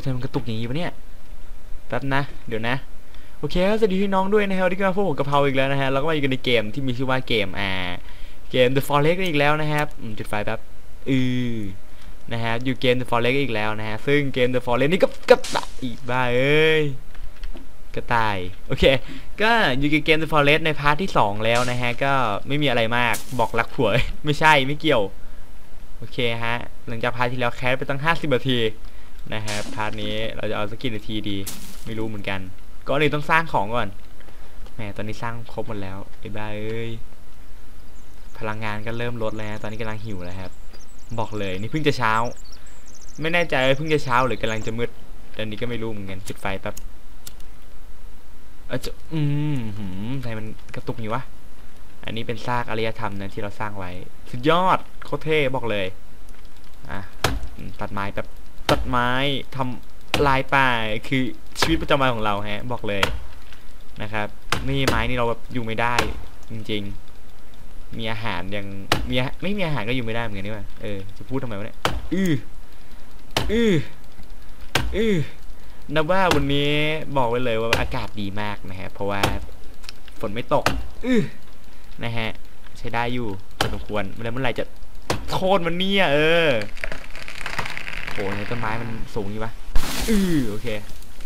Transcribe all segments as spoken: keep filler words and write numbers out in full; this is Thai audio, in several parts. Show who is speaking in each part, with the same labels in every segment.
Speaker 1: ทำไมมันกระตุกอย่างนี้วะเนี่ยแป๊บนะเดี๋ยวนะโอเคสวัสดีพี่น้องด้วยนะฮะวันนี้ก็พวกผมกะเพราอีกแล้วนะฮะแล้วก็มาอยู่กันในเกมที่มีชื่อว่าเกมอ่าเกม The Forest อีกแล้วนะครับจุดไฟแป๊บอือนะฮะอยู่เกม The Forest อีกแล้วนะฮะซึ่งเกม The Forest นี่ก็กระต่ายอีกบ้าเอ้ยกระต่ายโอเคก็อยู่เกม The Forest ในพาร์ทที่สองแล้วนะฮะก็ไม่มีอะไรมากบอกรักผัวไม่ใช่ไม่เกี่ยวโอเคฮะหลังจากพาร์ทที่แล้วแคสไปตั้งห้าสิบนาทีนะครับพาร์ทนี้เราจะเอาสักกี่นาทีดีไม่รู้เหมือนกันก็เลยต้องสร้างของก่อนแหมตอนนี้สร้างครบหมดแล้วไอ้บ้าเอ้ยพลังงานก็เริ่มลดแล้วตอนนี้กำลังหิวแล้วครับบอกเลยนี่เพิ่งจะเช้าไม่แน่ใจว่าเพิ่งจะเช้าหรือกำลังจะมืดตอนนี้ก็ไม่รู้เหมือนกันจุดไฟแป๊บเออจะอืมหืมทำไมมันกระตุกอยู่วะอันนี้เป็นซากอารยธรรมนะที่เราสร้างไว้สุดยอดโคตรเท่บอกเลยอ่ะตัดไม้แบบตัดไม้ทำลายป่าคือชีวิตประจำวันของเราฮะบอกเลยนะครับไม่มีไม้นี่เราแบบอยู่ไม่ได้จริงๆมีอาหารยังมีไม่มีอาหารก็อยู่ไม่ได้เหมือนกันนี่ว่ะเออจะพูดทำไมวะเนี่ยอืออืออือนับว่าวันนี้บอกไว้เลยว่าอากาศดีมากนะฮะเพราะว่าฝนไม่ตกอือนะฮะใช้ได้อยู่พอสมควรแล้วเมื่อไหร่จะโค่นมันเนี่ยเออโหในต้นไม้มันสูงอยู่ปะอือโอเค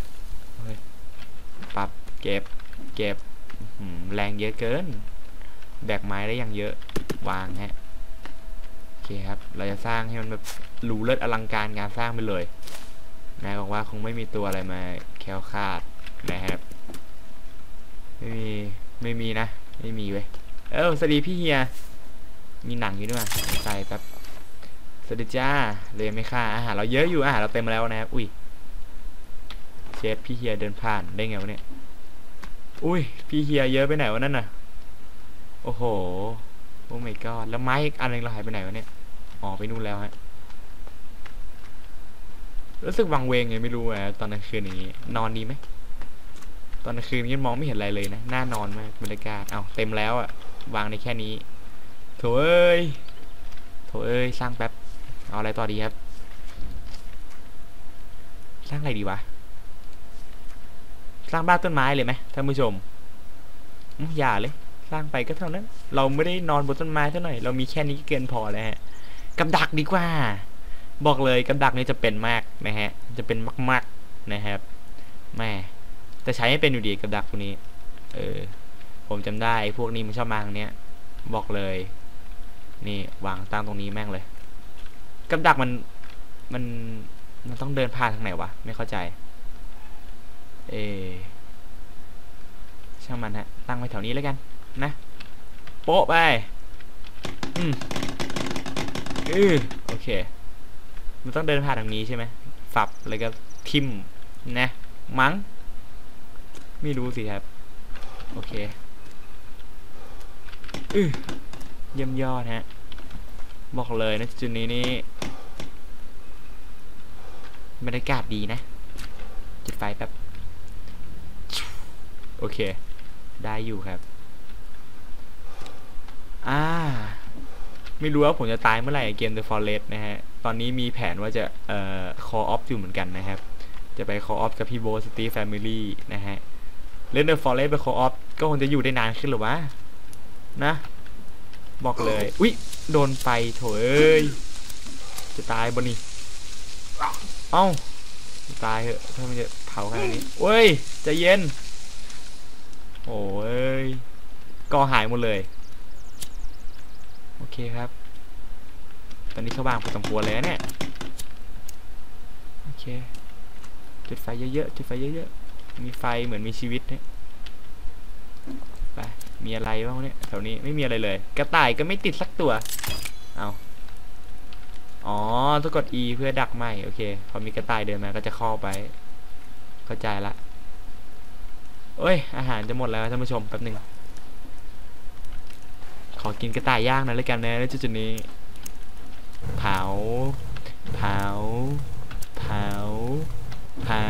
Speaker 1: ปรับเก็บเก็บแรงเยอะเกินแบกไม้ได้อย่างเยอะวางฮะโอเคครับเราจะสร้างให้มันแบบหรูเลิศอลังการงานสร้างไปเลยนะบอกว่าคงไม่มีตัวอะไรมาแคล้วคลาดนะครับไม่มีไม่มีนะไม่มีเว้ยเออสวัสดีพี่เฮียมีหนังอยู่ด้วยใส่แป๊บสวัสดีจ้าเลยไม่ค่าอาหารเราเยอะอยู่อาหารเราเต็มแล้วนะครับอุ้ยเชฟพี่เฮียเดินผ่านได้ไงวะเนี่ยอุ้ยพี่เฮียเยอะไปไหนวะนั่นน่ะโอ้โหโอ้ my god แล้วไม้อีกอันนึงเราหายไปไหนวะเนี่ยอ๋อไปนู่นแล้วฮะรู้สึกวังเวงไงไม่รู้อะตอนกลางคืนอย่างนี้นอนดีไหมตอนกลางคืนนี้มองไม่เห็นอะไรเลยนะน่านอนมากบรรยากาศเอาเต็มแล้วอะวางในแค่นี้โถเอ้ยโถเอ้ยสร้างแป๊บเอาอะไรต่อดีครับสร้างอะไรดีวะสร้างบ้านต้นไม้เลยไหมท่านผู้ชมอย่าเลยสร้างไปก็เท่านั้นเราไม่ได้นอนบนต้นไม้เท่าไหร่เรามีแค่นี้ก็เกินพอแล้วฮะกับดักดีกว่าบอกเลยกับดักนี้จะเป็นมากนะฮะจะเป็นมากๆนะครับแม่แต่ใช้ไม่เป็นอยู่ดีกับดักพวกนี้เออผมจำได้พวกนี้มันชอบมาทางเนี้ยบอกเลยนี่วางตั้งตรงนี้แม่งเลยกับดักมันมันมันต้องเดินผ่านทางไหนวะไม่เข้าใจเอช่างมันฮะตั้งไว้แถวนี้แล้วกันนะโป๊ะไปอืมอือโอเคมันต้องเดินผ่านทางนี้ใช่ไหมฝับแล้วก็ทิมนะมั้งไม่รู้สิครับโอเคอือเยี่ยมยอดฮะบอกเลยนะจุดนี้นี่บรรยากาศดีนะจุดไฟแป๊บโอเคได้อยู่ครับอ่าไม่รู้ว่าผมจะตายเมื่อไหร่เกม The Forest นะฮะตอนนี้มีแผนว่าจะเอ่อ call off อยู่เหมือนกันนะครับจะไป call off กับพี่โบสตีแฟมิลี่นะฮะเล่น The Forest ไป call off ก็คงจะอยู่ได้นานขึ้นหรือวะนะบอกเลยอุ๊ยโดนไฟโถเอ้ยจะตายบนนี้เอ้าตายเหอะถ้ามันจะเผาขนาดนี้เว้ยใจเย็นโอ้ยก็หายหมดเลยโอเคครับตอนนี้เขาบางพอสมควรเลยเนี่ยโอเคจุดไฟเยอะๆจุดไฟเยอะๆมีไฟเหมือนมีชีวิตเนี่ยไปมีอะไรบ้างเนี่ยแถวนี้ไม่มีอะไรเลยกระต่ายก็ไม่ติดสักตัวเอาอ๋อต้องกด E เพื่อดักไหมโอเคพอมีกระต่ายเดินมาก็จะเข้าไปเข้าใจละโอ้ยอาหารจะหมดแล้วท่านผู้ชมแป๊บหนึ่งขอกินกระต่ายย่างหน่อยแล้วกันนะจุดๆนี้เผาเผาเผาเผา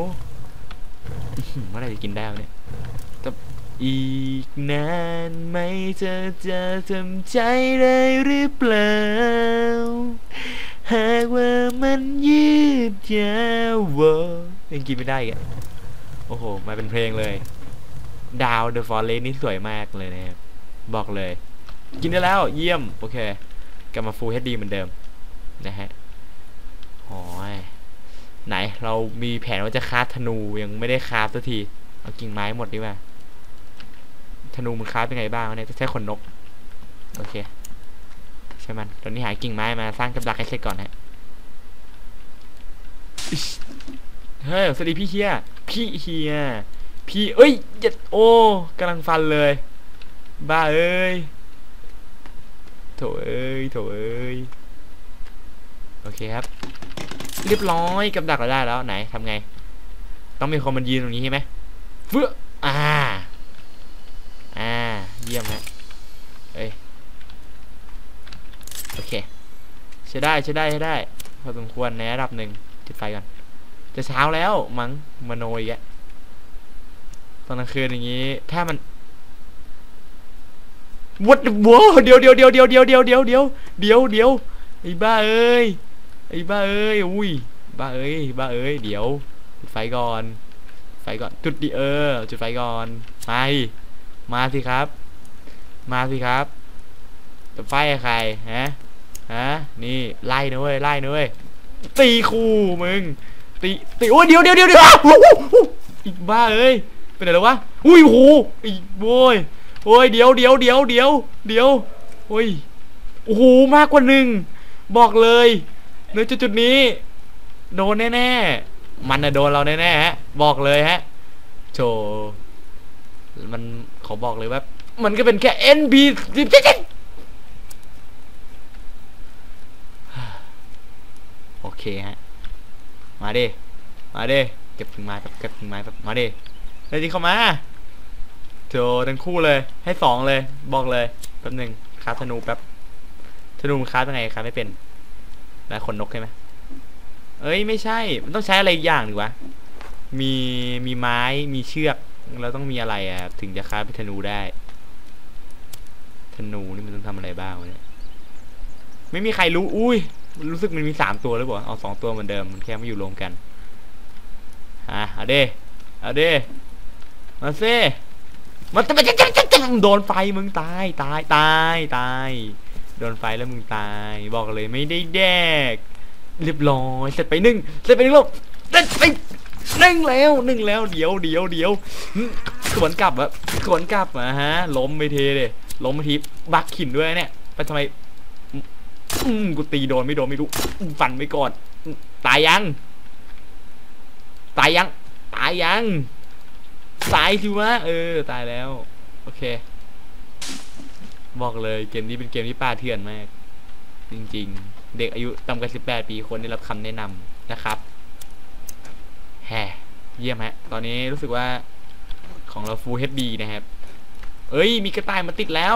Speaker 1: เมื่อไหร่จะกินได้เนี่ยกับอีกนานไหมจะจะทำใจได้หรือเปล่าหากว่ามันยืดยาวยังกินไม่ได้อ่ะโอ้โหมาเป็นเพลงเลยดาว The Forest นี่สวยมากเลยนะครับบอกเลยกินได้แล้วเยี่ยมโอเคกลับมา Full เอช ดี เหมือนเดิมนะฮะโอ้ยไหนเรามีแผนว่าจะคราฟธนูยังไม่ได้คราฟสักทีเอากิ่งไม้หมดดีกว่าธนูมันคราฟเป็นไงบ้างเนี่ยจะใช้ขนนกโอเคใช่มันตอนนี้หากิ่งไม้มาสร้างกับดักให้เสร็จก่อนฮะเฮ้ยสวัสดีพี่เฮียพี่เฮียพี่เอ้ยเจ็ดโอ้กำลังฟันเลยบ้าเอ้ยโถเอ้ยโถเอ้ยโอเคครับเรียบร้อยกับดักเราได้แล้วไหนทำไงต้องมีคนมันยืนตรงนี้ใช่ไหมเฟื่ออ่าอ่าเยี่ยมฮะเอ้ยโอเคใช้ได้ใช้ได้ใช้ได้พอสมควรในระดับหนึ่งจุดไฟก่อนจะเช้าแล้วมั้งมโนอีกแล้วตอนกลางคืนอย่างนี้ถ้ามันวัดวัวเดี๋ยวเดี๋ยวเดี๋ยวเดี๋ยวเดี๋ยวเดี๋ยวเดี๋ยวเดี๋ยวเดี๋ยวเดี๋ยวไอ้บ้าเอ้ยไอ้บ้าเอ้ยอุ้ยบ้าเอ้ยบ้าเอ้ยเดี๋ยวจุดไฟก่อนไฟก่อนจุดดิเออจุดไฟก่อนมามาสิครับมาสิครับจะไฟใครฮะฮะนี่ไล่นะเว้ยไล่นะเว้ยตีคู่มึงตีตีโอ้ยเดี๋ยวเดี๋ยวเดี๋ยวเดี๋ยวอีกบ้าเอ้ยเป็นอะไรวะอุ้ยโหอีกโว้ยโอ้ยเดี๋ยวเดี๋ยวเดี๋ยวเดี๋ยวเดี๋ยวโอ้ยโอ้โหมากกว่าหนึ่งบอกเลยในจุดจุดนี้โดนแน่ๆมันนะโดนเราแน่ๆฮะบอกเลยฮะโชมันเขาบอกเลยว่ามันก็เป็นแค่ เอ็น พี สิบเจ็ดโอเคฮะมาดิมาดิเก็บกิ่งไม้แบบเก็บกิ่งไม้แบบมาดิเลยที่เข้ามาโจทั้งคู่เลยให้สองเลยบอกเลยแป๊บหนึ่งคราฟธนูแป๊บธนูมันคราฟยังไงคราฟไม่เป็นแล้วขนนกใช่ไหมเอ้ยไม่ใช่มันต้องใช้อะไรอย่างหนึ่งวะมีมีไม้มีเชือกแล้วต้องมีอะไรอ่ะถึงจะคราฟเป็นธนูได้ธนูนี่มันต้องทำอะไรบ้างเนี่ยไม่มีใครรู้อุ้ยรู้สึกมันมีสามตัวหรือเปล่าเอาสองตัวเหมือนเดิมมันแค่ไม่อยู่รวมกันอ่ะเอาเด้เอาเด้มาเซ่มันจะจะจะจะจะโดนไฟมึงตายตายตายตายโดนไฟแล้วมึงตายบอกเลยไม่ได้แดกเรียบร้อยเสร็จไปหนึ่งเสร็จไปหนึ่งรอบเสร็จไปหนึ่งแล้วหนึ่งแล้วเดี๋ยวเดี๋ยวเดี๋ยวสวนกลับอะสวนกลับอะฮะล้มไปเทเลยล้มไปทีบักขินด้วยเนี่ยไปทำไมอืมกูตีโดนไม่โดนไม่รู้ฟันไปก่อนตายยังตายยังตายยังตายสิวะเออตายแล้วโอเคบอกเลยเกมนี้เป็นเกมที่ป่าเถื่อนมากจริงๆเด็กอายุต่ำกว่าสิบแปดปีควรได้รับคำแนะนำนะครับแฮ่เยี่ยมฮะตอนนี้รู้สึกว่าของเรา Full เอช ดี นะครับเอ้ยมีกระต่ายมาติดแล้ว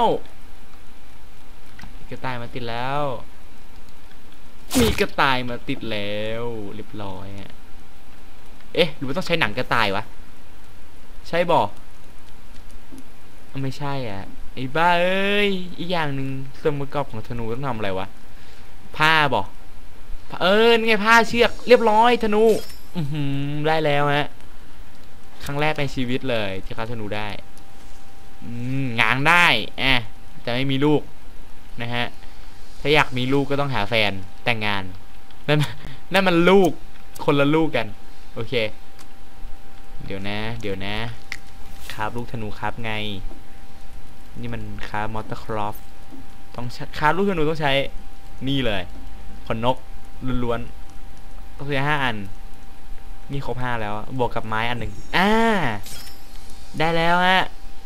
Speaker 1: กระต่ายมาติดแล้วมีกระต่ายมาติดแล้วเรียบร้อยฮะเอ๊ะหรือว่าต้องใช้หนังกระต่ายวะใช่บ่ไม่ใช่อ่ะไอ้บ้าเอ้ยอีกอย่างหนึ่งส่วนประกอบของธนูต้องทำอะไรวะผ้าบ่เออนี่ไงผ้าเชือกเรียบร้อยธนูอือหือได้แล้วฮะครั้งแรกในชีวิตเลยที่เขาธนูได้อืมงางได้อ่ะแต่ไม่มีลูกนะฮะถ้าอยากมีลูกก็ต้องหาแฟนแต่งงานนั่นนั่นมันลูกคนละลูกกันโอเคเดี๋ยวนะเดี๋ยวนะครับลูกธนูครับไงนี่มันคาร์มอเตอร์ครอฟต้องคาร์ลูกธนูต้องใช้นี่เลยขนนกล้วนๆต้องใช้ห้าอันนี่ครบห้าแล้วบวกกับไม้อันหนึ่งอ่าได้แล้วฮะ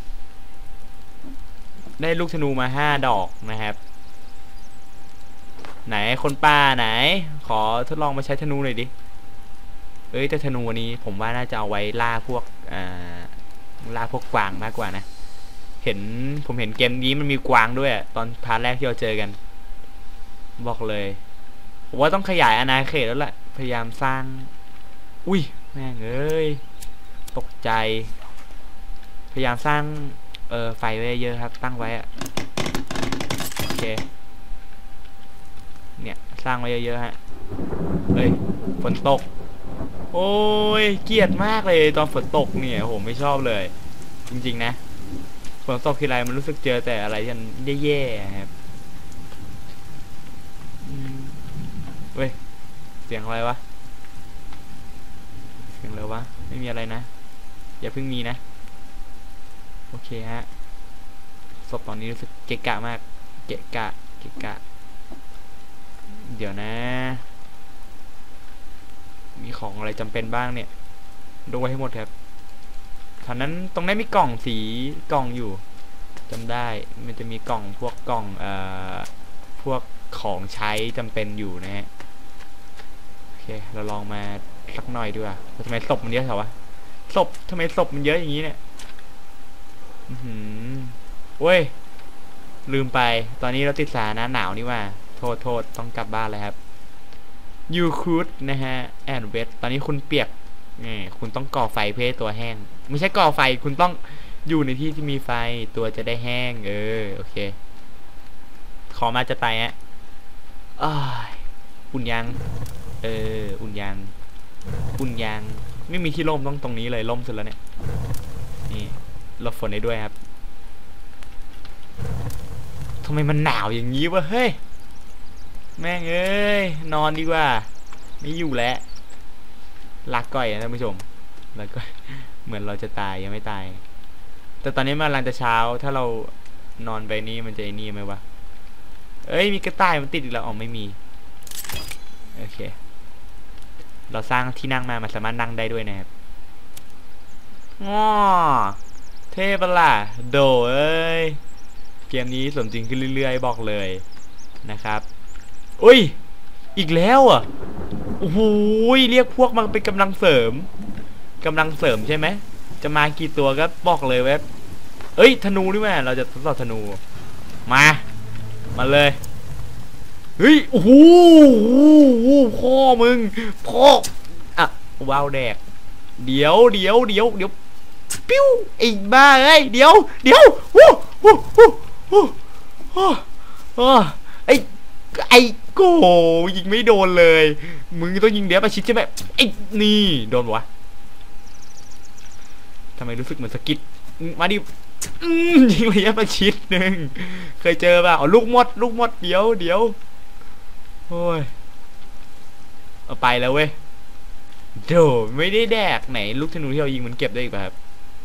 Speaker 1: ได้ลูกธนูมาห้าดอกนะครับไหนคนป่าไหนขอทดลองมาใช้ธนูหน่อยดิเอ้ยแต่ธนูวันนี้ผมว่าน่าจะเอาไว้ล่าพวกอ่าล่าพวกกวางมากกว่านะเห็นผมเห็นเกมนี้มันมีกวางด้วยตอนพาร์ทแรกที่เราเจอกันบอกเลยผมว่าต้องขยายอาณาเขตแล้วแหละพยายามสร้างอุ้ยแม่งเอ้ยตกใจพยายามสร้างเออไฟไว้เยอะครับตั้งไว้อะโอเคเนี่ยสร้างไว้เยอะๆฮะเฮ้ยฝนตกโอ้ยเกลียดมากเลยตอนฝนตกเนี่ยผมไม่ชอบเลยจริงๆนะฝนตกทีไรมันรู้สึกเจอแต่อะไรที่มันแย่ๆครับเฮ้ยเสียงอะไรวะเสียงอะไรวะไม่มีอะไรนะอย่าเพิ่งมีนะโอเคฮะศพตอนนี้รู้สึกเกะกะมากเกะกะเกะกะเดี๋ยวนะมีของอะไรจำเป็นบ้างเนี่ยดูไว้ให้หมดครับแถวนั้นตรงนั้นมีกล่องสีกล่องอยู่จำได้มันจะมีกล่องพวกกล่องเอ่อพวกของใช้จำเป็นอยู่นะฮะโอเคเราลองมาสักหน่อยดีกว่าทำไมศพมันเยอะเถอะวะศพทำไมศพมันเยอะอย่างนี้เนี่ยอือหือเว้ยลืมไปตอนนี้เราติดสถานะหนาวนี่ว่าโทษโทษต้องกลับบ้านเลยครับยูคูดนะฮะแอนเวทตอนนี้คุณเปียกนี่คุณต้องก่อไฟเพื่อให้ตัวแห้งไม่ใช่ก่อไฟคุณต้องอยู่ในที่ที่มีไฟตัวจะได้แห้งเออโอเคขอมาจะตายฮะอ้ายอุ่นยังเอออุ่นยังอุ่นยังไม่มีที่ร่มต้องตรงนี้เลยร่มสุดแล้วเนี่ยนี่หลบฝนได้ด้วยครับทำไมมันหนาวอย่างนี้วะเฮ้ยแม่งเอ้ยนอนดีกว่าไม่อยู่แล้วลากก่อยนะท่านผู้ชมแล้วก็เหมือนเราจะตายยังไม่ตายแต่ตอนนี้มันกำลังจะเช้าถ้าเรานอนไปนี้มันจะไอ้นี่ไหมวะเอ้ยมีกระต่ายมันติดอีกแล้วอ๋อไม่มีโอเคเราสร้างที่นั่งมามันสามารถนั่งได้ด้วยนะครับง้อเทพล่ะโดเอ้ยเกมนี้สมจริงขึ้นเรื่อยๆบอกเลยนะครับอุ้ยอีกแล้วอ่ะโอ้โหเรียกพวกมันเป็นกำลังเสริมกำลังเสริมใช่ไหมจะมากี่ตัวก็บอกเลยว่าเอ้ยธนูนี่แม่เราจะทดสอบธนูมามาเลยเฮ้ยโอ้โหพ่อมึงพ่ออ่ะว้าวแดกเดี๋ยวเดี๋ยวเดี๋ยวเดี๋ยวปิ้วไอ้บ้าเอ้ยเดี๋ยวเดี๋ยวโอ้โหโอ้โหโอ้โหไอ้ไอ้โก้ยิงไม่โดนเลยมึงต้องยิงเดี๋ยวประชิดใช่ไหมไอ้นี่โดนวะทำไมรู้สึกเหมือนสกิดมาดิยิงระยะประชิดหนึ่งเคยเจอป่ะอ๋อลูกมดลูกมดเดี๋ยวเดี๋ยวโอ้ยเอาไปแล้วเว้ยโดไม่ได้แดกไหนลูกธนูที่เรายิงมันเก็บได้อีกป่ะครับ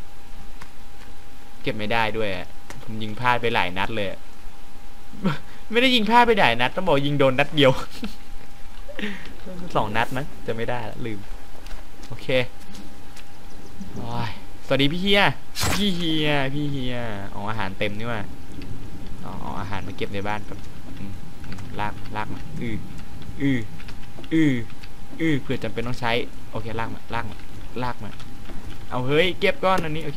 Speaker 1: เก็บไม่ได้ด้วยผมยิงพลาดไปหลายนัดเลยไม่ได้ยิงพลาดไปหลายนัดต้องบอกยิงโดนนัดเดียวสองนัดมั้งจะไม่ได้ละลืมโอเคโอ้ยสวัสดีพี่เฮียพี่เฮียพี่เฮียอ๋ออาหารเต็มนี่ว่าอ๋ออาหารมาเก็บในบ้านครับลากลากมาอืออืออืออือเผื่อจำเป็นต้องใช้โอเคลากมาลากมาลากมาเอาเฮ้ยเก็บก้อนอันนี้โอเค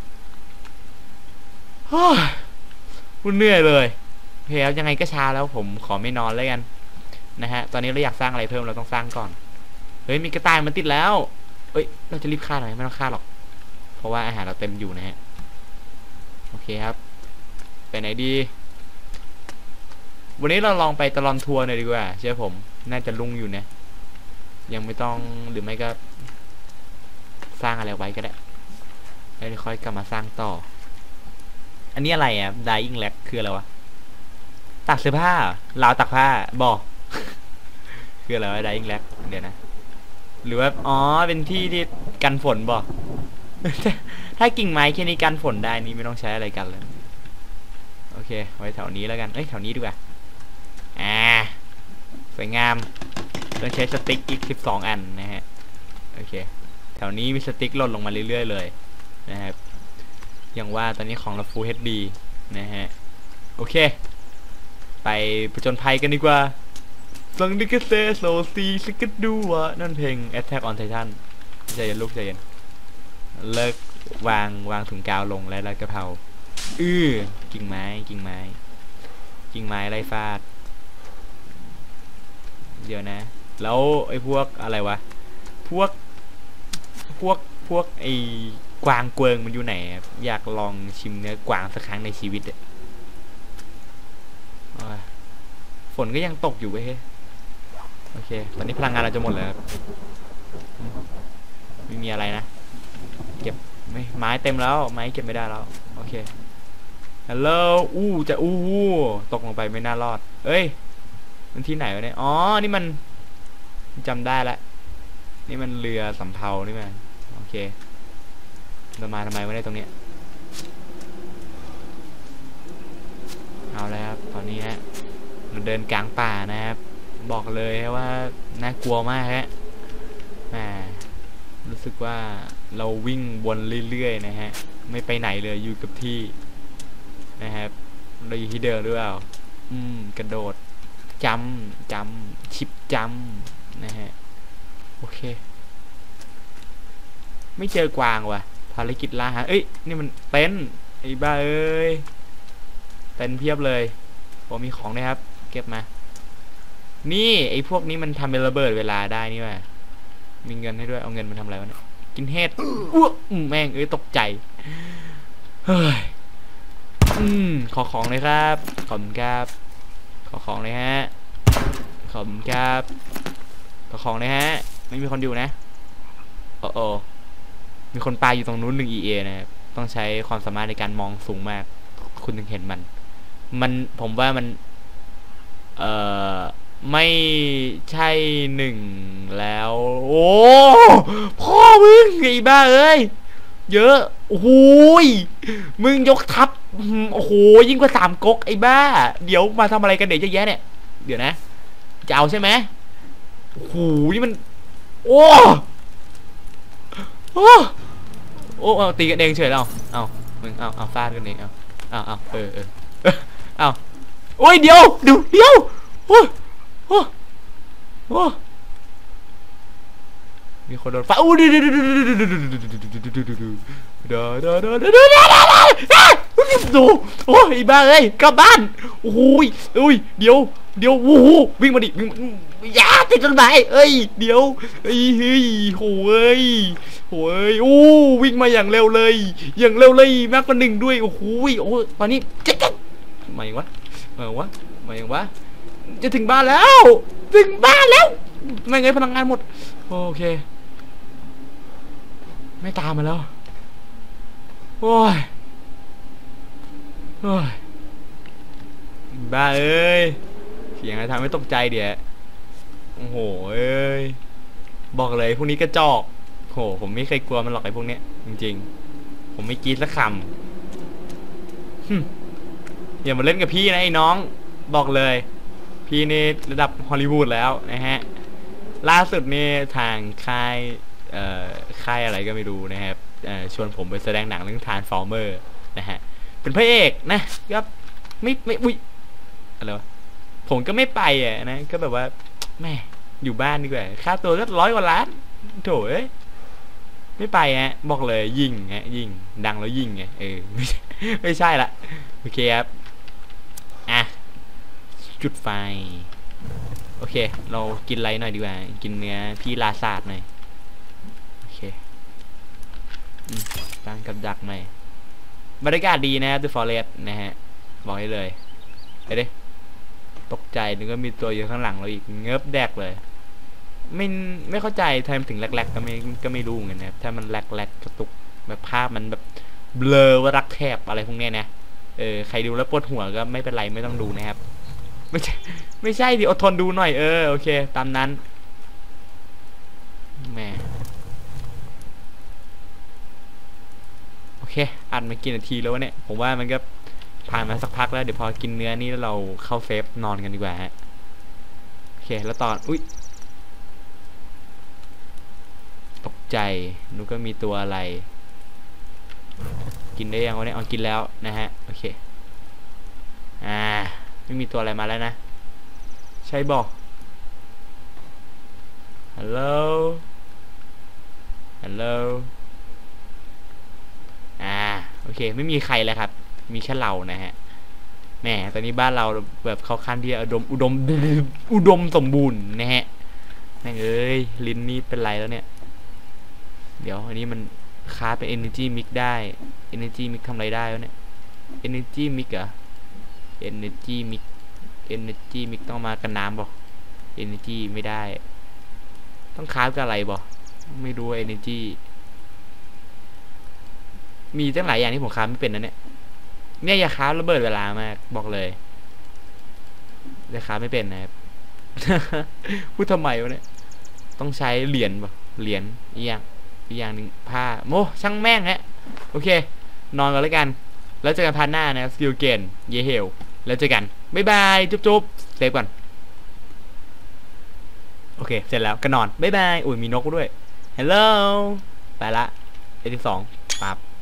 Speaker 1: คุณเหนื่อยเลยเพลยังไงก็ช้าแล้วผมขอไม่นอนแล้วกันนะฮะตอนนี้เราอยากสร้างอะไรเพิ่มเราต้องสร้างก่อนเฮ้ยมีกระต่ายมันติดแล้วเอ้ยเราจะรีบฆ่าหน่อยไม่ต้องฆ่าหรอกเพราะว่าอาหารเราเต็มอยู่นะฮะโอเคครับไปไหนดีวันนี้เราลองไปตลอดทัวร์หน่อยดีกว่าเชื่อผมน่าจะลุ่งอยู่นะยังไม่ต้องหรือไม่ก็สร้างอะไรไว้ก็ได้แล้วค่อยกลับมาสร้างต่ออันนี้อะไรอ่ะ dying lag คืออะไรวะตักเสื้อผ้าราวตักผ้าบอกคืออะไรวะ dying lag เดี๋ยวนะหรือว่าอ๋อเป็นที่ที่กันฝนบอกถ้ากิ่งไม้แค่นี้กันฝนได้นี่ไม่ต้องใช้อะไรกันเลยโอเคไว้แถวนี้แล้วกันเอ้ยแถวนี้ดีกว่าอ่าสวยงามต้องใช้สติ๊กอีกสิบสองอันนะฮะโอเคแถวนี้มีสติ๊กหล่นลงมาเรื่อยๆเลยนะครับอย่างว่าตอนนี้ของเรา Full เอช ดี นะฮะโอเคไปผจญภัยกันดีกว่าสังดิกเซโซซีสกิดดูวะนั่นเพลง Attack on Titan ใจเย็นลูกใจเย็นเลิกวางวางถุงกาวลงแล้วกระเพราอื้อกิ่งไม้กิ่งไม้กิ่งไม้ไล่ฟาดเดี๋ยวนะแล้วไอ้พวกอะไรวะพวกพวกพวกไอ้กวางเกวิงมันอยู่ไหนอยากลองชิมเนื้อกวางสักครั้งในชีวิตฝนก็ยังตกอยู่เว้ยโอเคตอนนี้พลังงานเราจะหมดเลยครับไม่มีอะไรนะเก็บไม่ไม้เต็มแล้วไม้เก็บไม่ได้แล้วโอเคฮัลโหลอู้จะอู้ตกลงไปไม่น่ารอดเอ้ยมันที่ไหนวะเนี่ยอ๋อนี่มันจำได้ละนี่มันเรือสำเภานี่มันโอเคเรามาทำไมวะเนี่ยตรงเนี้ยเอาแล้วครับตอนนี้ฮะเราเดินกลางป่านะครับบอกเลยว่าน่ากลัวมากฮะรู้สึกว่าเราวิ่งวนเรื่อยๆนะฮะไม่ไปไหนเลยอยู่กับที่นะครับเราอยู่ที่เดิมหรือเปล่าอืมกระโดดจำจำชิปจำนะฮะโอเคไม่เจอกวางว่ะภารกิจล่าหาเอ้ยนี่มันเต็นท์ไอ้บ้าเอ้ยเต็นท์เพียบเลยผมมีของนะครับเก็บมานี่ไอ้พวกนี้มันทำเป็นระเบิดเวลาได้นี่ว่ะมีเงินให้ด้วยเอาเงินมาทำอะไรวะเนี่ยกินเห็ดอ้วแม่งเอ้ยตกใจเฮ้ยอืมขอของเลยครับขอบคุณครับขอของเลยฮะขอบคุณครับขอของเลยฮะไม่มีคนอยู่นะโอ้โอมีคนปลาอยู่ตรงนู้นหนึ่ง อี เอ นะครับต้องใช้ความสามารถในการมองสูงมากคุณถึงเห็นมันมันผมว่ามันเอ่อไม่ใช่หนึ่งแล้วโอ้พ่อมึงไอ้บ้าเอ้ยเยอะโอ้โหมึงยกทัพโอ้โหยิ่งกว่าสามก๊กไอ้บ้าเดี๋ยวมาทำอะไรกันเดี๋ยวจะแย่เนี่ยเดี๋ยวนะจะเอาใช่ไหมโอ้โหนี่มันโอ้โอ้โอ้เอาตีกันเองเฉยแล้วเอามึงเอาเอาฟาดกันเองเอาเอาเอาเออเออเอาโอ้ยเดี๋ยวเดี๋ยวเดี๋ยวโอ้โอ้โอ้มีคนโดนฟ้าอู้ดูดูดูดูดูดูดูดูดูดูดูดูโอ้ยบ้าเอ้ยกลับบ้านโอ้ยโอ้ยเดี๋ยวเดี๋ยวโอ้โหวิ่งมาดิวิ่งยาติดต้นไม้เอ้ยเดี๋ยวเฮ้ยเฮ้ยโหเอ้ยโหเอ้ยโอ้วิ่งมาอย่างเร็วเลยอย่างเร็วเลยมากกว่าหนึ่งด้วยโอ้โหโอ้ตอนนี้เจ๊กมาอย่างวะมาอย่างวะมาอย่างวะจะถึงบ้านแล้วถึงบ้านแล้วไม่ไงพลังงานหมดโอเคไม่ตามมาแล้วโอ้ยโอ้ยบ้าเอ้ยเสียงอะไรทำให้ตกใจเดี๋ยวโอ้โหเอ้ยบอกเลยพวกนี้กระจอกโหผมไม่เคยกลัวมันหรอกไอ้พวกเนี้ยจริงๆผมไม่กรี๊ดสักคำอย่ามาเล่นกับพี่นะไอ้น้องบอกเลยพี่นี่ระดับฮอลลีวูดแล้วนะฮะล่าสุดนี่ทางค่ายเอ่อค่ายอะไรก็ไม่รู้นะครับเอ่อชวนผมไปแสดงหนังเรื่องทรานส์ฟอร์เมอร์นะฮะเป็นพระเอกนะครับไม่ไม่อุ้ยอะไรวะผมก็ไม่ไปอ่ะนะก็แบบว่าแม่อยู่บ้านดีกว่าค่าตัวก็ร้อยกว่าล้านโถเอ้ยไม่ไปฮะบอกเลยยิงฮะยิงดังแล้วยิงไงเออไม่ไม่ใช่ละโอเคครับอ่ะจุดไฟโอเคเรากินอะไรหน่อยดีกว่ากินเนื้อพี่ลาซาดหน่อยโอเคตั้งกับดักหน่อยบรรยากาศดีนะครับ The Forest นะฮะบอกให้เลยไปดิตกใจนึกว่ามีตัวอยู่ข้างหลังเราอีกเงือบแดกเลยไม่ไม่เข้าใจทำไมถึงแรกๆก็ไม่ก็ไม่รู้เหมือนกันนะครับถ้ามันแรกๆกระตุกแบบภาพมันแบบเบลอว่ารักแทบอะไรพวกนี้นะเออใครดูแล้วปวดหัวก็ไม่เป็นไรไม่ต้องดูนะครับไม่ใช่ไม่ใช่ดิอดทนดูหน่อยเออโอเคตามนั้นแม่โอเคอัดมากี่นาทีแล้วเนี่ยผมว่ามันก็ผ่านมาสักพักแล้วเดี๋ยวพอกินเนื้อนี่แล้วเราเข้าเซฟนอนกันดีกว่าฮะโอเคแล้วตอนอุ้ยตกใจนึกว่ามีตัวอะไรกินได้ยังวะเนี่ยเอากินแล้วนะฮะโอเคอ่าไม่มีตัวอะไรมาแล้วนะใช่บอกฮัลโหลฮัลโหลอ่าโอเคไม่มีใครแล้วครับมีแค่เรานะฮะแหมตอนนี้บ้านเราแบบเข้าขั้นที่อุดมอุดมอุดมสมบูรณ์นะฮะแม่งเอ้ยลิ้นนี่เป็นไรแล้วเนี่ยเดี๋ยวอันนี้มันคาเป็น energy mix ได้ energy mix ทำอะไรได้แล้วเนี่ย energy mix เหรอ energy mix energy mix ต้องมากันน้ำป่ะ energy ไม่ได้ต้องคราฟกับอะไรบ่ไม่รู้ energy มีตั้งหลายอย่างที่ผมคราฟไม่เป็นนะเนี่ยเนี่ยอย่าคราฟระเบิดเวลามากบอกเลยจะคราฟไม่เป็นนะครับ พูดทำไมวะเนี่ยต้องใช้เหรียญป่ะเหรียญอีกอย่างอีกอย่างหนึ่งผ้าโมช่างแม่งฮะโอเคนอนกันแล้วกันแล้วเจอกันพาร์ทหน้านะครับสกิลเกนเยเฮลแล้วเจอกันบ๊ายบายจุ๊บจุ๊บเซฟก่อนโอเคเสร็จแล้วก็นอนบ๊ายบายอุ้ยมีนกด้วยฮัลโหลไปละเอที่สองปั๊บ